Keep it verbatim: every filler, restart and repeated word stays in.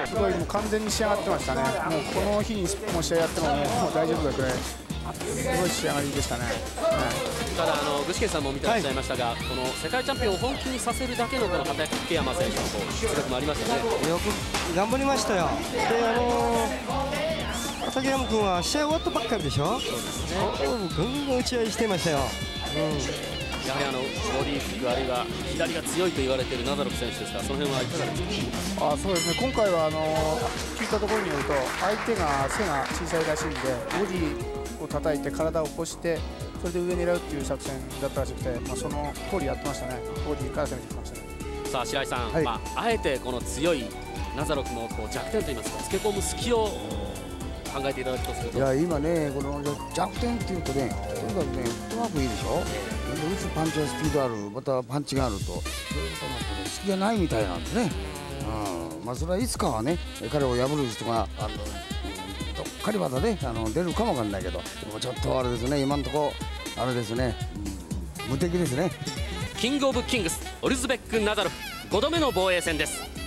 すごいもう完全に仕上がってましたね。もうこの日にもう試合やってももう大丈夫だくらいすごい仕上がりでしたね。 ただあの具志堅さんも見てらっしゃいましたが、はい、この世界チャンピオンを本気にさせるだけのこの畠山選手の実力もありましたね。 よく頑張りましたよ。で、あのー、畠山君は試合終わったばっかりでしょ。そうですね。ぐんぐん打ち合いしてましたよ。うん。 やはりあのボディーキックあるいは左が強いと言われているナザロフ選手ですが、その辺はいかがですか。 あ、そうですね。今回はあの聞いたところによると相手が背が小さいらしいんで、ボディを叩いて体を起こしてそれで上狙うっていう作戦だったらしくて、まあ、その通りやってましたね。ボディから攻めてきましたね。さあ白井さん、はい、まあ、あえてこの強いナザロフのこう弱点といいますか、つけ込む隙を考えていただくとすると、 いや今ね、この弱点っていうとね、とにかくね、フットワークいいでしょ。打つパンチはスピードある、またパンチがあると、そういうことの隙がないみたいなんですね。うん、まあそれはいつかはね、彼を破る人があのどっかりまたね、あの出るかもわかんないけど、でもちょっとあれですね、今のところあれですね、うん、無敵ですね。 キングオブキングスオルズベック・ナザロフごどめの防衛戦です。